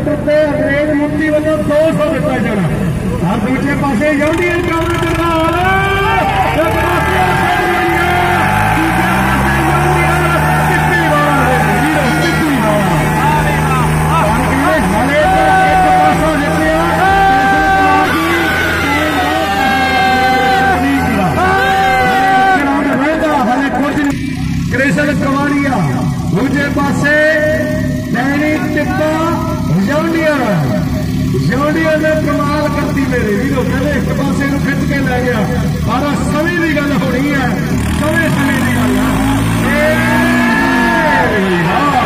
उत्ते अंग्रेज मुक्ति वालों 200 दिता जाना और दूसरे पासे यूनियन काउंटर कवाड़िया दूजे पासे डैनी टिप्पा जौंडिया ने कमाल करती मेरे वीरों कहते एक पासे खिंच के लै गया पर समय की गल होनी है समय की गल है।